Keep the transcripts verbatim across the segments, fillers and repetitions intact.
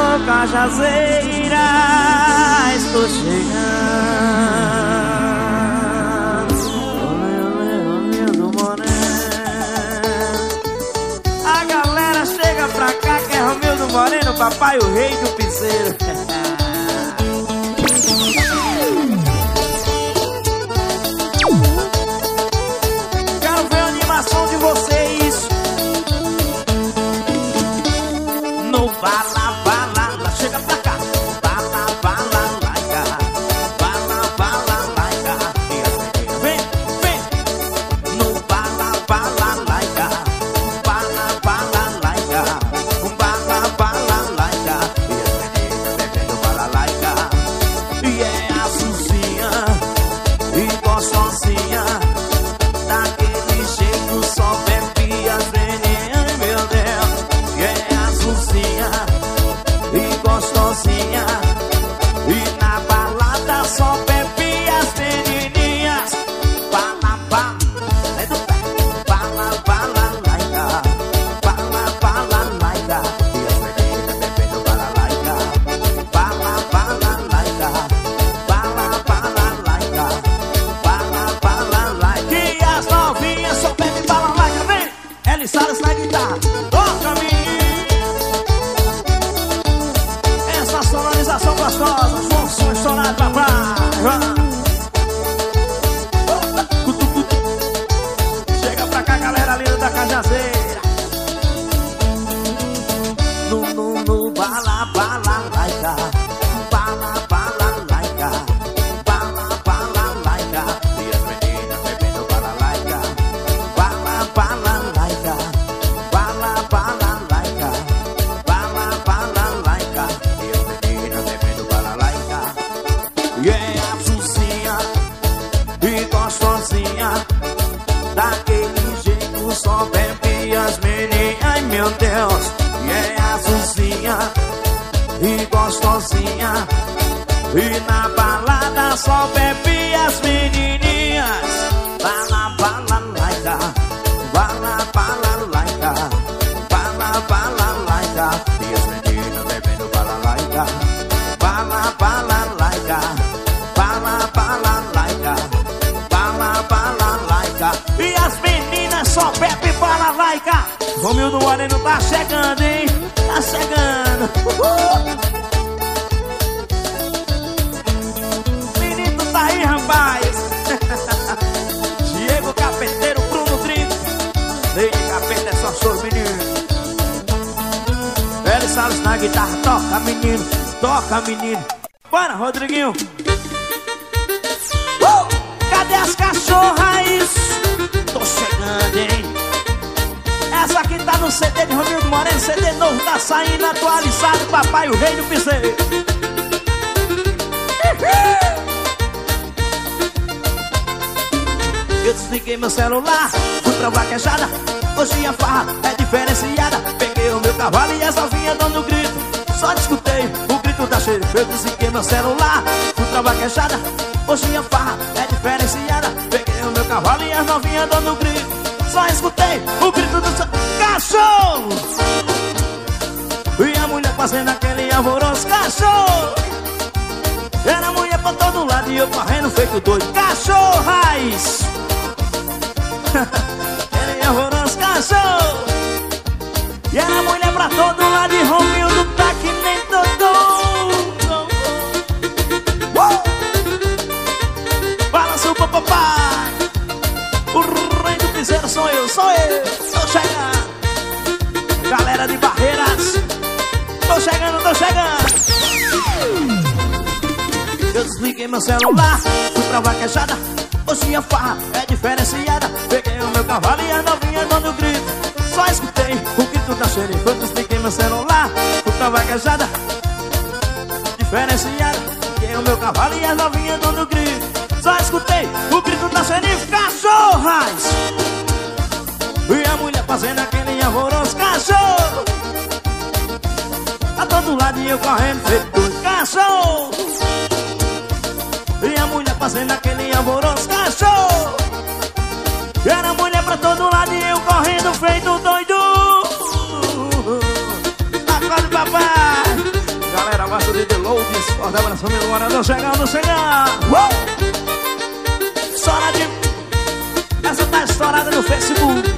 Alô, Cajazeira, estou chegando. Olê, olê, olê do Moreno. A galera chega pra cá que é Romildo Moreno, papai o rei do piseiro. Quero ver a animação de vocês. No bala, bala, chega pra cá. Bala, bala, laica. Bala, bala, laica. E as meninas, vem, vem. No bala, bala, laica. Bala, bala, laica. Bala, bala, laica. E as meninas bebendo bala, laica. E é a Suzinha e gostosinha. Daquele jeito só bebe as meninas, meu Deus. E é a Suzinha e gostosinha. E na balada só bebe as menininhas. Bala, bala, é do pé. Bala, bala, laica. Bala, bala, laica. E as meninas bebendo bala, laica. Bala, bala, laica. Bala, bala, laica. Bala, bala, laica. E as novinhas só bebem bala, laica. Vem, Eli Salles na guitarra. Toca, menino. Essa sonorização gostosa, som estourado, papai. Chega pra cá, galera linda da Cajazeira. No, no, no, bala, bala, laica. Bala, bala, laica. Bala, bala, laica. E as meninas bebendo bala, laica. Bala, bala, laica. Bala, bala, laica. Bala, bala, laica. E as meninas bebendo bala, laica. E é a Suzinha e gostosinha. Daquele jeito só bebe as meninas. Ai, meu Deus. E é a Suzinha e gostosinha. E na balada só bebe as menininhas. Bala, bala, laica. Bala, bala, laica. Bala, bala, laica. E as meninas bebendo bala, laica. Bala, bala, laica. Bala, bala, laica. Bala, bala, laica. E as meninas só bebem bala, laica. Romildo Moreno tá chegando, hein? Tá chegando. Uhul. Menino tá aí, rapaz. Diego Capeteiro, Bruno Trinco. Lady Capeta é só choro, menino. Eli Salles na guitarra. Toca, menino. Toca, menino. Bora, Rodriguinho. Uh! Cadê as cachorras? Tô chegando, hein? Essa aqui tá no C D de Romildo Moreno. C D novo tá saindo atualizado. Papai o rei do piseiro. Eu desliguei meu celular, fui pra vaquejada. Hoje a farra é diferenciada. Peguei o meu cavalo e as novinhas dando grito. Só escutei o grito da xerife. Eu desliguei meu celular, fui pra vaquejada. Hoje a farra é diferenciada. Peguei o meu cavalo e as novinhas dando grito. Só escutei o grito do cachorro. E a mulher fazendo aquele alvoroço. Cachorro. Era a mulher pra todo lado e eu correndo feito doido. Cachorras. Ele alvoroço, cachorro. E era a mulher pra todo lado e Romildo tá que nem Dodô. uh! Balança o papai. O rei do piseiro sou eu, sou eu. Tô chegando. Galera de Barreiras. Tô chegando, tô chegando. Eu desliguei meu celular, fui pra vaquejada. Hoje a farra é diferenciada. Peguei o meu cavalo e a novinha dando grito. Só escutei o grito da xerife. Eu desliguei meu celular, fui pra vaquejada. Diferenciada. Peguei o meu cavalo e a novinha dando grito. Só escutei o grito da xerife. Cachorras. E a mulher fazendo aquele alvoroço. Cachorro. A todo lado e eu correndo feito doido. Cachorro. E a mulher fazendo aquele alvoroço. Cachorro. Era mulher pra todo lado e eu correndo feito doido. Acorde, papai. Esse forte abraço, meu morador, chegando, chegando. Uh! Estouradinho. Essa tá estourada no Facebook.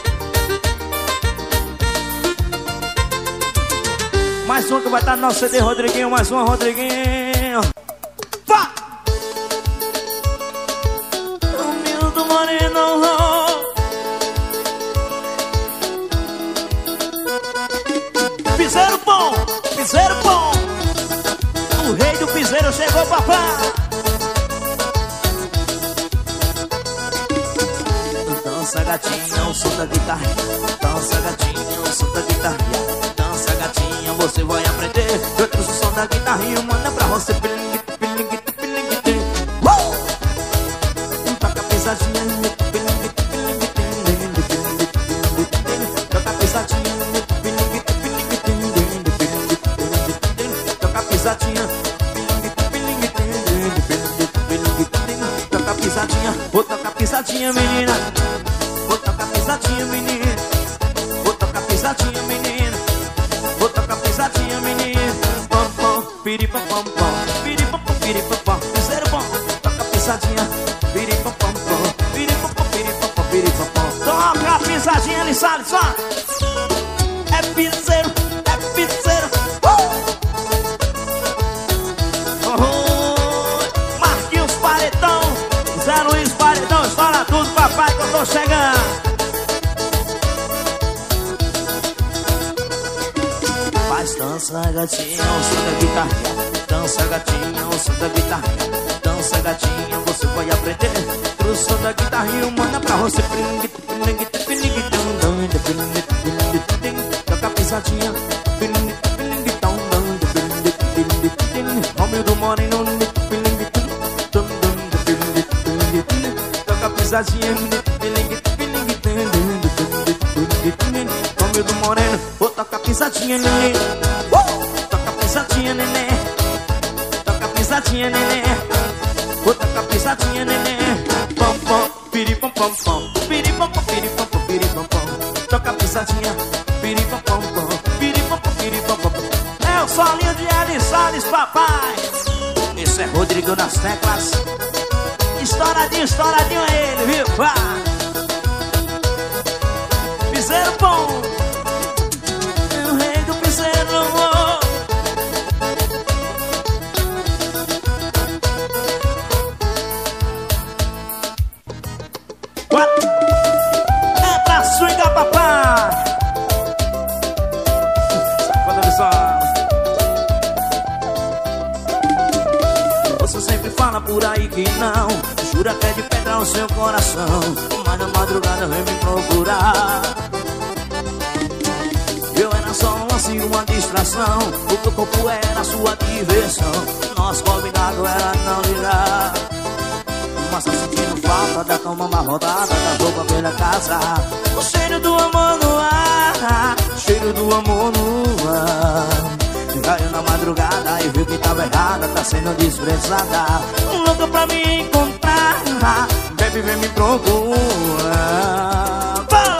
Mais uma que vai estar no nosso C D, Rodriguinho. Mais uma, Rodriguinho. Vá! Humildo Moreno. Piseiro bom, piseiro bom. O rei do piseiro chegou, papá. Dança gatinha, o som da guitarra. Dança gatinha, o som da guitarra. Dança gatinha, você vai aprender. Eu trouxe o som da guitarra e manda pra você. Pilinguite, pilinguite, pilinguite. Uh! Toca pisadinha. Pilinguite, pilinguite, pilinguite, pilinguite. Toca pisadinha. Pilinguite, pilinguite, pilinguite, pilinguite. Toca pisadinha. Pilinguite, pilinguite, pilinguite, pilinguite. Toca pisadinha. Vou tocar pisadinha, menina. Vou tocar pisadinha, menina. Vou tocar pisadinha, menina. Vou tocar pisadinha, menina. Pom, pom, piripom, pom, pom. Piripom, pom, piripom, pom. Piseiro bom. Toca pisadinha. Piripom, pom, pom. Piripom, pom, piripom, pom, piripom, pom. Toca pisadinha, ele sabe só. É piseiro, é piseiro. Uh! Oh, oh. Marquinhos Paredão. Zé Luiz Paredão. Estoura tudo, papai, que eu tô chegando. Faz dança gatinha, o som da guitarra. Dança gatinha, o som da guitarra. Dança gatinha, você vai aprender. Trouxe o som da guitarra e manda pra você. Pilinguite, pilinguite, pilinguite. Pilinguite, pilinguite. Toca pisadinha. Pilinguite, pilinguite. Pilinguite, pilinguite. Romildo Moreno. Pilinguite, pilinguite, pilinguite. Toca pisadinha. Pilinguite, pilinguite. Romildo Moreno. Vou tocar pisadinha, neném. Uh! Toca pisadinha, neném. Toca pisadinha, neném. Vou tocar pisadinha, neném. Pom, pom, piripom, pom, pom. Piripom, pom, piripom, pom, piripom, pom. Toca pisadinha. Piripom, pom, pom. Piripom, pom, piripom, pom. É o solinho de Eli Salles, papai. Esse é Rodrigo nas teclas. Estouradinho, estouradinho é ele, viu? Vá! Piseiro bom. O rei do piseiro. Quatro. É pra swingar, papai. Sacoda visual. Você sempre fala por aí que não. Jura que é de pedra o seu coração. Mas na madrugada vem me procurar. Eu era só um lance, uma distração. O teu corpo era a sua diversão. Nosso combinado era não ligar. Mas tô sentindo falta da cama amarrotada, da roupa pela casa. O cheiro do amor no ar. Cheiro do amor no ar. Caiu na madrugada e viu que tava errada. Tá sendo desprezada. Louca pra me encontrar. Baby, vem me procurar.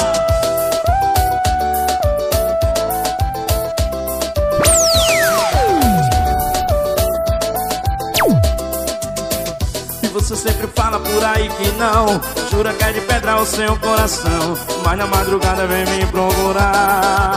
Você sempre fala por aí que não. Jura que é de pedra o seu coração. Mas na madrugada vem me procurar.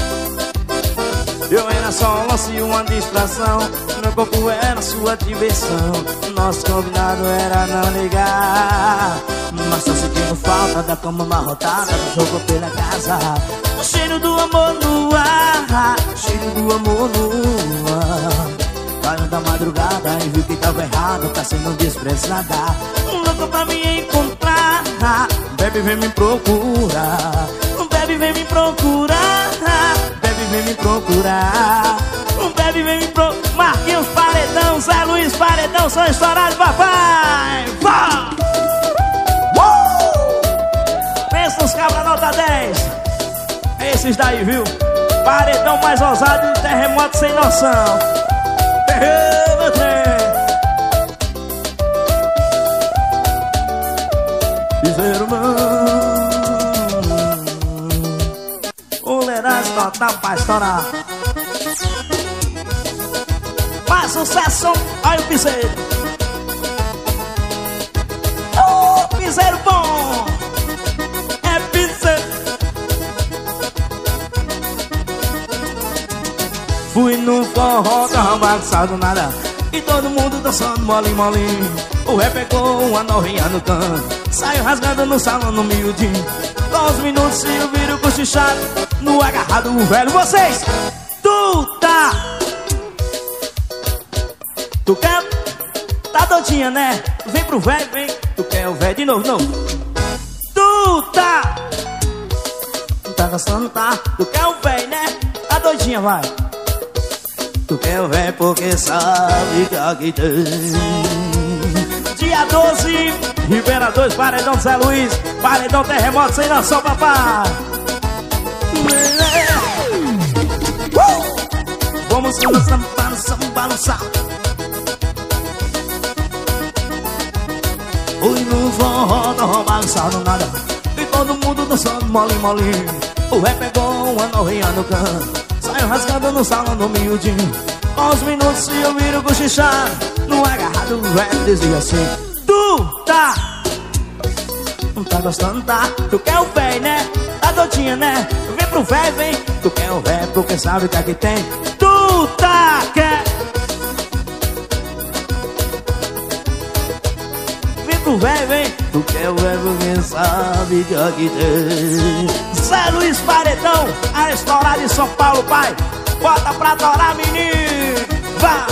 Eu era só um lance e uma distração. Meu corpo era sua diversão. Nosso combinado era não ligar. Mas tô sentindo falta da cama amarrotada, do jogo pela casa. O cheiro do amor no ar. Cheiro do amor no ar. Caiu da madrugada e viu que tava errado. Tá sendo desprezada. Louco pra me encontrar. Baby, vem me procurar. Baby, vem me procurar. Baby, vem me procurar. Baby, vem me procurar. Marquinhos Paredão, Zé Luiz Paredão, são estourados, papai. Vá! Uh! Pensa nos cabra nota dez. Esses daí, viu? Paredão mais ousado e terremoto sem noção. Ei, meu trem. Piseiro O Leraz total pra estourar. faz sucesso. Olha o piseiro. Oh, piseiro bom. É piseiro. Fui no forró, tava bagunçado nada, e todo mundo dançando molinho, molinho. O ré pegou uma novinha no canto, saiu rasgando no salão no miudinho. Com os minutos se eu viro cochichado, no agarrado o velho. Vocês, tu tá, tu quer, tá doidinha, né? Vem pro velho, vem. Tu quer o velho de novo, não? Tu tá, tu tá gostando, tá? Tu quer o velho, né? Tá doidinha, vai. Tu quer o velho porque sabe que aqui tem. Dia doze, Ribeira dois, Paredão Zé Luiz, Paredão Terremoto sem noção, papai. Uh! Vamos balançar, balançar, balançar. Fui no forró, não balançando nada, e todo mundo dançando molinho, molinho. O ré pegou uma novinha no canto, saiu rasgando no salão do miudinho. Com os minutos se eu viro cochichar, no agarrado o velho dizia assim: tu tá, não tá gostando, tá? Tu quer o véi, né? Tá doidinha, né? Vem pro véi, vem. Tu quer o véi porque sabe que aqui tem. Tu tá, quer. Vem pro véi, vem. Tu quer o véi porque sabe que aqui tem. Zé Luiz Paredão, a restaurar de São Paulo, pai. Bota pra adorar, menino. Vai.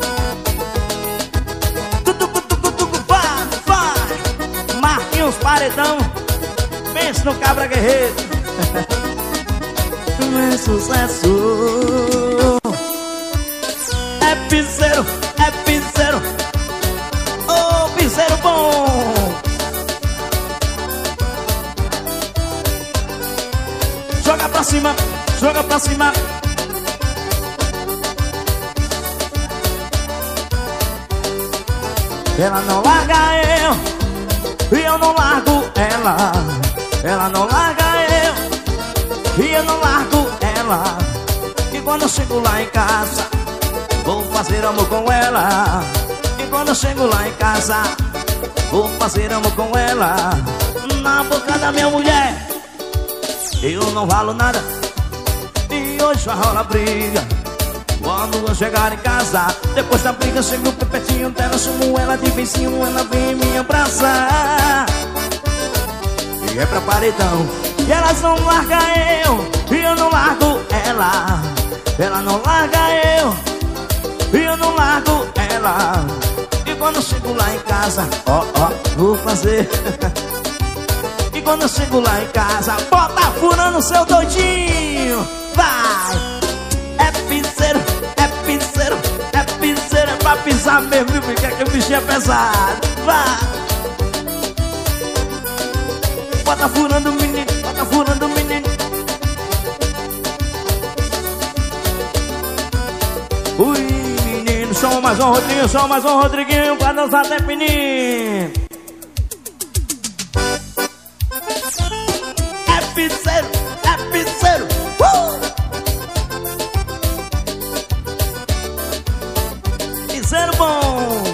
Vai, vai. Marquinhos Paredão, pense no Cabra Guerreiro. É sucesso. É piseiro, é piseiro. Oh, piseiro bom. Joga pra cima, joga pra cima. Ela não larga eu, e eu não largo ela. Ela não larga eu, e eu não largo ela. E quando eu chego lá em casa, vou fazer amor com ela. E quando eu chego lá em casa, vou fazer amor com ela. Na boca da minha mulher, eu não valo nada, e hoje já rola briga. Quando eu chegar em casa, depois da briga, chego pertinho dela, chamo ela de vizinho, ela vem me abraçar. E é pra paredão, e elas não largam eu, e eu não largo ela. Ela não larga eu, e eu não largo ela. E quando eu chego lá em casa, ó, ó, vou fazer. E quando eu chego lá em casa, bota furando seu doidinho. Vai! É piseiro, é piseiro, é piseiro, é pra pisar mesmo, viu? Porque que o bichinho é pesado. Vai! Bota furando o menino, bota furando o menino. Ui, menino, chama mais um Rodriguinho, chama mais um Rodriguinho pra dançar até menino. É piseiro, é piseiro. Uh! Piseiro bom.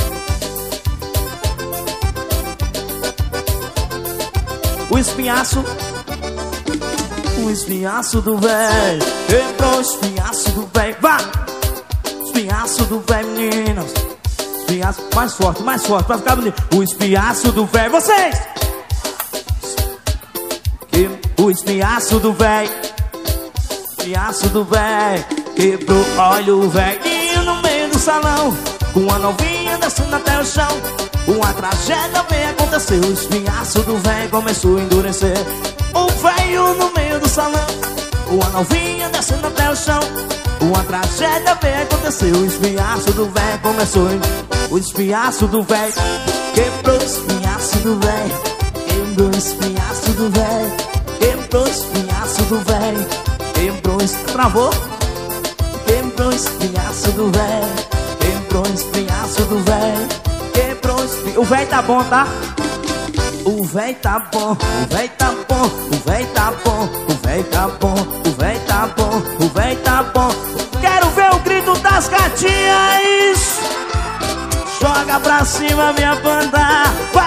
O espinhaço, o espinhaço do véi. Entrou o espinhaço do véi. Vá! Espinhaço do véi, meninas. Espinhaço, mais forte, mais forte, pra ficar bonito. O espinhaço do véi, vocês! O espinhaço do véi. Espinhaço do véi. Quebrou, olha o velhinho no meio do salão, com a novinha descendo até o chão. Uma tragédia bem aconteceu, o espinhaço do véio começou a endurecer. O velho no meio do salão, uma novinha descendo até o chão. Uma tragédia bem aconteceu, o espinhaço do véio começou a endurecer. O espinhaço do véio quebrou, o espinhaço do véio quebrou, o espinhaço do véio quebrou, o espinhaço do véio quebrou, travou. Quebrou o espinhaço do véio, quebrou o espinhaço do véio, quebrou o espinhaço. O véio tá bom, tá? O véio tá bom, o véio tá bom, o véio tá bom, o véio tá bom, o véio tá bom, o véio tá bom. Quero ver o grito da pras gatinhas. Joga pra cima minha banda. Uá!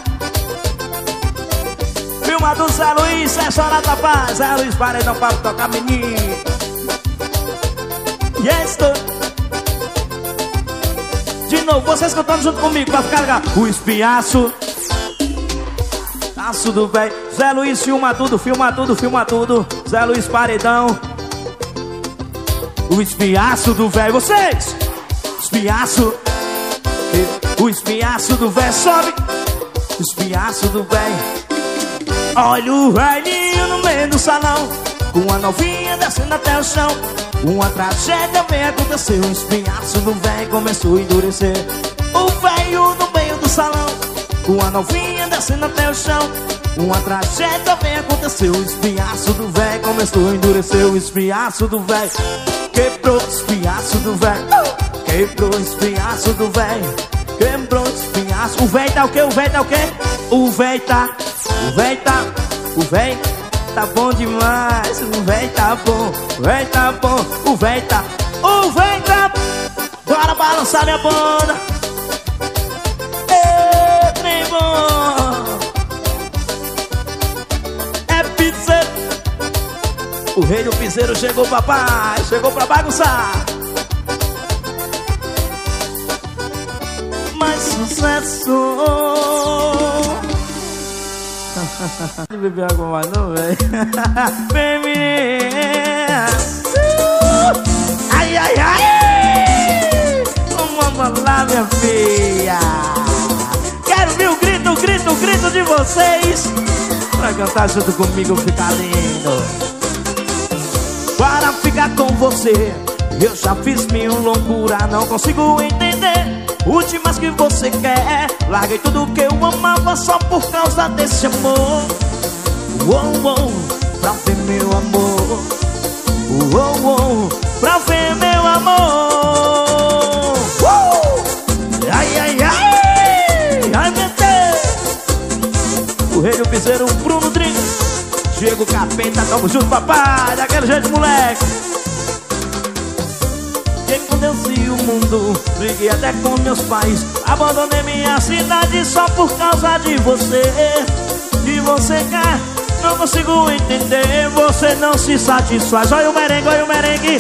Filma do Zé Luiz, é só na tapa. Zé Luiz Paredão pra tocar menino. Yes, tô. De novo, vocês cantando junto comigo pra ficar legal. O espinhaço Aço do velho. Zé Luiz filma tudo, filma tudo, filma tudo. Zé Luiz Paredão. O espinhaço do velho. Vocês! Espinhaço. O espinhaço do velho sobe. O espinhaço do velho. Olha o velhinho no meio do salão, com uma novinha descendo até o chão. Uma tragédia vem acontecer. O espinhaço do velho começou a endurecer. O velho no meio do salão, com uma novinha descendo até o chão. Uma tragédia vem acontecer. O espinhaço do velho começou a endurecer. O espinhaço do velho quebrou. O espinhaço do velho quebrou. O espinhaço do velho quebrou. O espinhaço. O velho tá o quê? O velho tá o quê? O velho tá. O velho tá. O velho tá bom demais. O velho tá bom. O velho tá bom. O velho tá. O velho tá. Bora balançar minha banda. Ê, trem bom. É piseiro. O rei do piseiro chegou, papai. Chegou pra bagunçar. Mais sucesso. Não beber água mais não, velho. Vem, menina. Ai, ai, ai. Vamos lá, minha filha. Quero ver o grito, o grito, o grito de vocês pra cantar junto comigo, ficar lindo. Para ficar com você eu já fiz mil loucura, não consigo entender. Últimas que você quer. Larguei tudo que eu amava só por causa desse amor. Uou, uou, pra ver meu amor. Uou, uou, pra ver meu amor. Uou! Ai, ai, ai. Ai, meu Deus. O rei do piseiro, Bruno Drink. Diego Capeta, tamo junto, papai. Daquele jeito, moleque. Que quando eu vi o mundo, briguei até com meus pais. Abandonei minha cidade só por causa de você. E você quer, não consigo entender. Você não se satisfaz. Olha o merengue, olha o merengue.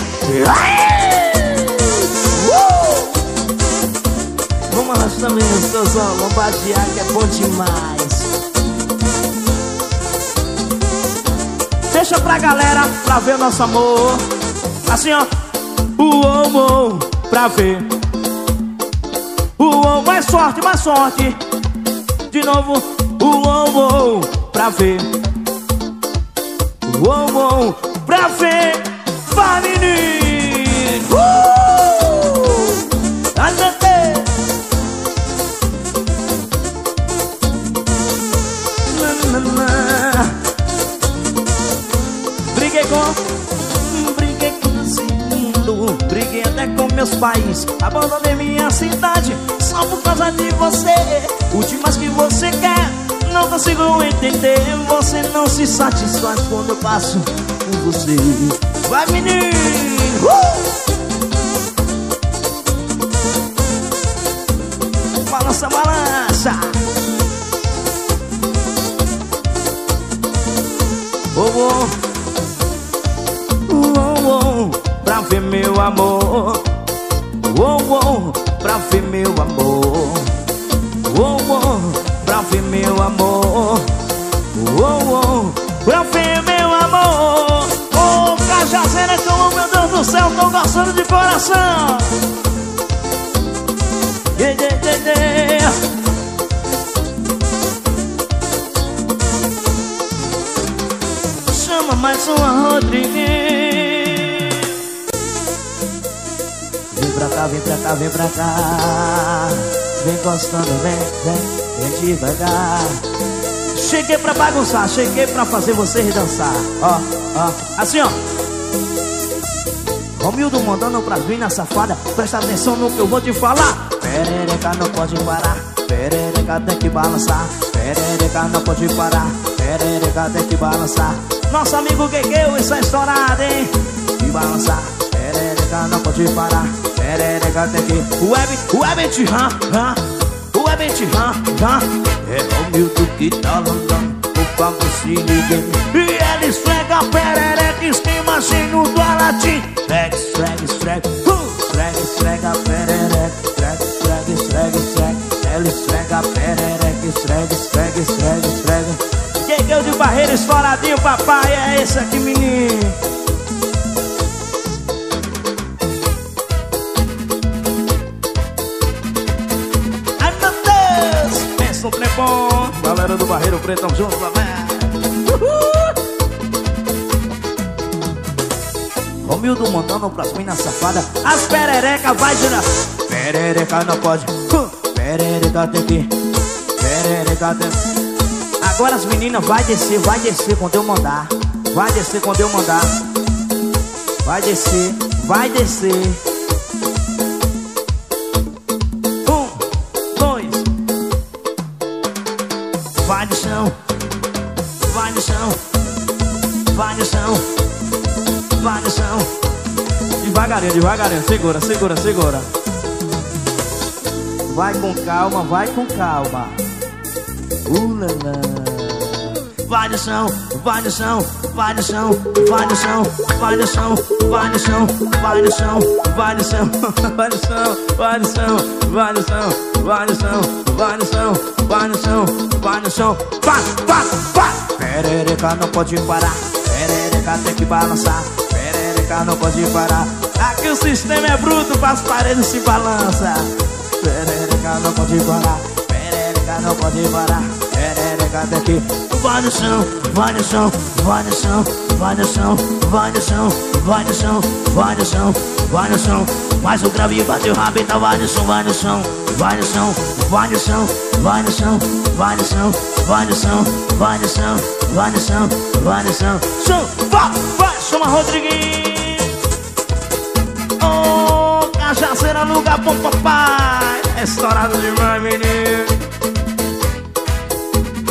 uh! Vamos lá também, gostosão. Vamos batear que é bom demais. Deixa pra galera, pra ver o nosso amor. Assim, ó. Uou, uou, pra ver. Uou, mais forte, mais forte. De novo. Uou, uou, pra ver. Uou, uou, pra ver. Vai, menino. Uh! Até. Briguei com. Briguei até com meus pais. Abandonei minha cidade só por causa de você. Últimas que você quer, não consigo entender. Você não se satisfaz quando eu passo com você. Vai, menino. uh! Balança, balança. Oh, oh. Oh, oh. Pra ver meu amor. Oh, oh, pra ver meu amor. Oh, oh, pra ver meu amor. Oh, oh, pra ver meu amor. Oh, Cajazeira, como meu Deus do céu, tô gostando de coração. Yeah, yeah, yeah, yeah. Chama mais uma Rodrigues. Vem pra cá, vem pra cá, vem pra cá. Vem gostando, vem, vem, vem devagar. Cheguei pra bagunçar, cheguei pra fazer vocês dançar. Ó, ó, assim ó. Romildo mandando pras minas safada. Presta atenção no que eu vou te falar. Perereca não pode parar. Perereca tem que balançar. Perereca não pode parar. Perereca tem que balançar. Nosso amigo Guegueu, isso é estourado, hein? E balançar. Perereca não pode parar. perereca tem que. Web, web, hã, hã. Web, hã, hã. É o Milton que tá andando, por favor se ligue. E ele esfrega a perereca, esquema assim no latim. Esfrega, esfrega, esfrega. Esfrega, esfrega a perereca. Esfrega, esfrega, esfrega, esfrega. Ela esfrega a perereca. Esfrega, esfrega, esfrega, esfrega. Cheguei de Barreira, esfoladinho, papai. É esse aqui, menino. Ai, meu Deus. Pensa um trepão. Galera do Barreiro Preto, tamo junto, galera. Romildo mandando pras minas safadas. As perereca vai girar. Perereca não pode. uh, Perereca tem que. Perereca tem que. Agora as meninas vai descer, vai descer quando eu mandar. Vai descer quando eu mandar. Vai descer, vai descer. Um, dois. Vai no chão. Vai no chão. Vai no chão. Vai no chão. Devagarinho, devagarinho. Segura, segura, segura. Vai com calma, vai com calma. Ulala. Vai no chão, vai no chão, vai no chão, vai no chão, vai no chão, vai no chão, vai no chão, vai no chão, vai no chão, vai no chão, vai no chão, vai no chão, vai no chão, vai no chão, vai no chão, pá, pá, pá. Perereca não pode parar, perereca tem que balançar, perereca não pode parar. Aqui o sistema é bruto, as paredes se balançam. Perereca não pode parar, perereca não pode parar, perereca tem que. Vai no chão, vai no chão, vai no chão, vai no chão, vai no chão, vai no chão, vai no chão, vai no chão. Faz o grave e bate o rabo, então vai no chão, vai no chão, vai no chão, vai no chão, vai no chão, vai no chão, vai no chão, vai no chão, vai no chão, vai no chão. Chão, vai, vai, chama Rodriguinho. Oh, cachaceira no lugar bom, papai. É estourado demais, menino.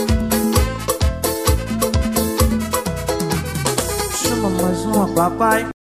Mais uma, papai.